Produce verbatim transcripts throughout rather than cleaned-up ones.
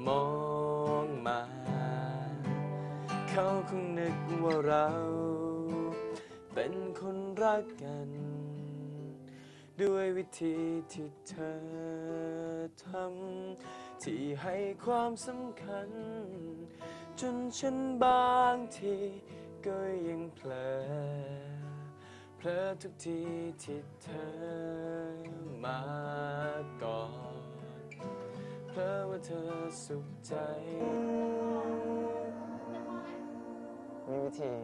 มองมาเขาคงนึกว่าเราเป็นคนรักกันด้วยวิธีที่เธอทำที่ให้ความสำคัญจนฉันบางทีก็ยังเผลอเผลอทุกทีที่เธอมาก่อนเพราะว่าเธอสุขใจมีวิธี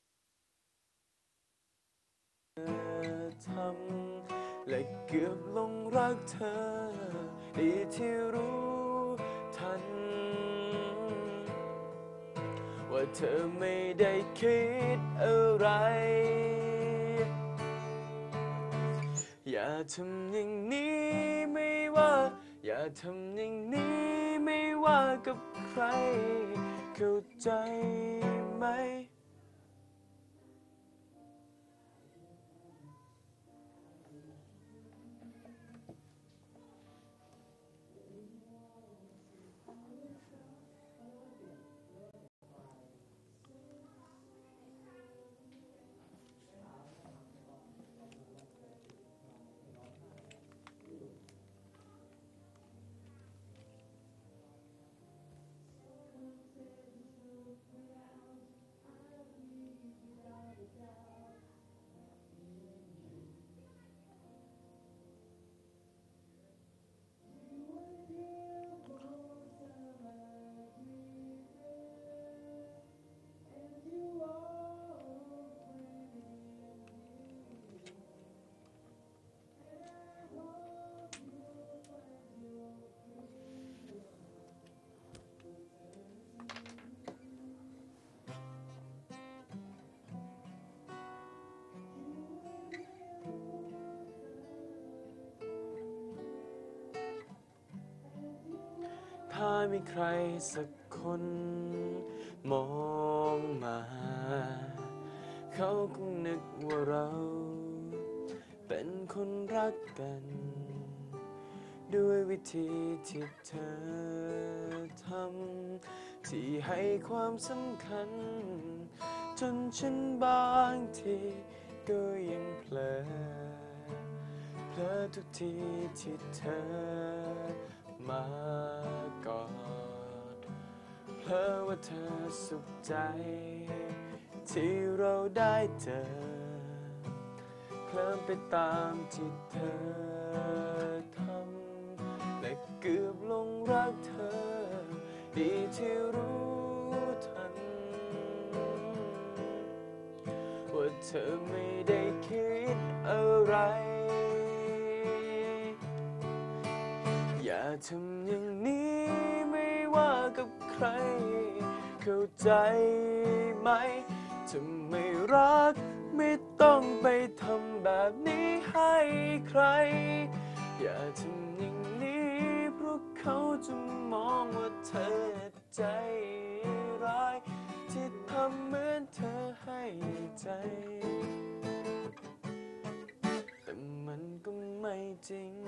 เธอทำและเกือบหลงรักเธอดีที่รู้ทันว่าเธอไม่ได้คิดอะไรอย่าทำอย่างนี้ไม่ว่าอย่าทำอย่างนี้ไม่ว่ากับใครเข้าใจไหมถ้ามีใครสักคนมองมาเขาคงนึกว่าเราเป็นคนรักกันด้วยวิธีที่เธอทำที่ให้ความสำคัญจนฉันบางทีก็ยังเผลอเผลอทุกทีที่เธอมากอดเพราะว่าเธอสุขใจที่เราได้เจอเคลิ้มไปตามที่เธอทำและเกือบหลงรักเธอดีที่รู้ทันว่าเธอไม่ได้คิดอะไรอย่าทำอย่างนี้ไม่ว่ากับใครเข้าใจไหมจะไม่รักไม่ต้องไปทำแบบนี้ให้ใครอย่าทำอย่างนี้เพราะเขาจะมองว่าเธอใจร้ายที่ทำเหมือนเธอให้ใจแต่มันก็ไม่จริง